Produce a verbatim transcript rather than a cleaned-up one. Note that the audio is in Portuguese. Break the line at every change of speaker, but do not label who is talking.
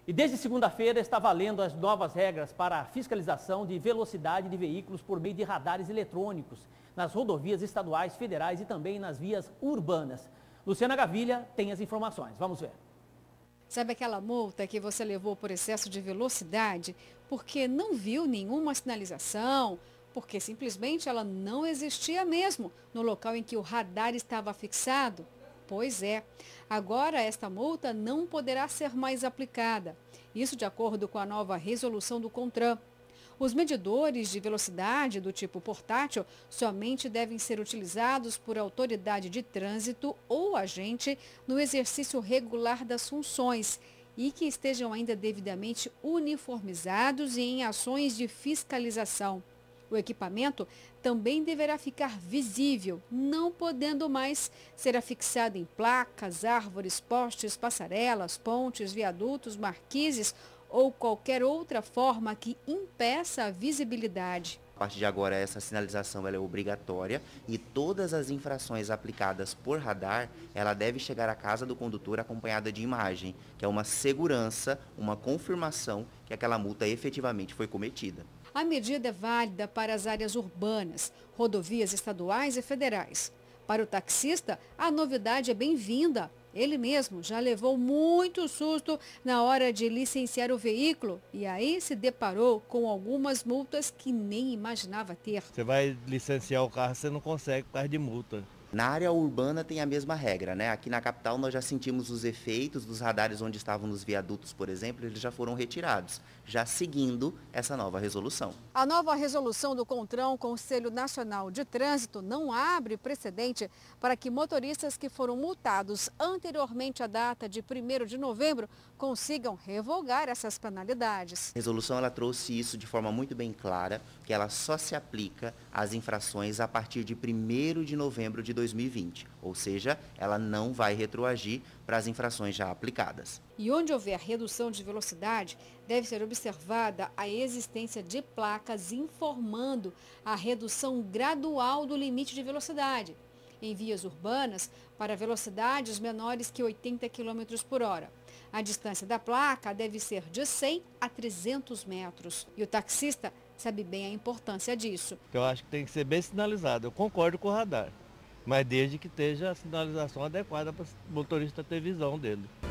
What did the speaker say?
E desde segunda-feira está valendo as novas regras para a fiscalização de velocidade de veículos por meio de radares eletrônicos nas rodovias estaduais, federais e também nas vias urbanas. Luciana Gavilha tem as informações. Vamos ver.
Sabe aquela multa que você levou por excesso de velocidade porque não viu nenhuma sinalização, porque simplesmente ela não existia mesmo no local em que o radar estava fixado? Pois é, agora esta multa não poderá ser mais aplicada. Isso de acordo com a nova resolução do CONTRAN. Os medidores de velocidade do tipo portátil somente devem ser utilizados por autoridade de trânsito ou agente no exercício regular das funções e que estejam ainda devidamente uniformizados e em ações de fiscalização. O equipamento também deverá ficar visível, não podendo mais ser afixado em placas, árvores, postes, passarelas, pontes, viadutos, marquises ou qualquer outra forma que impeça a visibilidade.
A partir de agora, essa sinalização ela é obrigatória e todas as infrações aplicadas por radar, ela deve chegar à casa do condutor acompanhada de imagem, que é uma segurança, uma confirmação que aquela multa efetivamente foi cometida.
A medida é válida para as áreas urbanas, rodovias estaduais e federais. Para o taxista, a novidade é bem-vinda. Ele mesmo já levou muito susto na hora de licenciar o veículo e aí se deparou com algumas multas que nem imaginava ter.
Você vai licenciar o carro, você não consegue por causa de multa.
Na área urbana tem a mesma regra, né? Aqui na capital nós já sentimos os efeitos dos radares onde estavam nos viadutos, por exemplo, eles já foram retirados, já seguindo essa nova resolução.
A nova resolução do CONTRAN, Conselho Nacional de Trânsito, não abre precedente para que motoristas que foram multados anteriormente à data de primeiro de novembro consigam revogar essas penalidades.
A resolução ela trouxe isso de forma muito bem clara, que ela só se aplica às infrações a partir de primeiro de novembro de dois mil e vinte, ou seja, ela não vai retroagir para as infrações já aplicadas.
E onde houver redução de velocidade, deve ser observada a existência de placas informando a redução gradual do limite de velocidade em vias urbanas para velocidades menores que oitenta quilômetros por hora. A distância da placa deve ser de cem a trezentos metros. E o taxista sabe bem a importância disso.
Eu acho que tem que ser bem sinalizado. Eu concordo com o radar, mas desde que esteja a sinalização adequada para o motorista ter visão dele.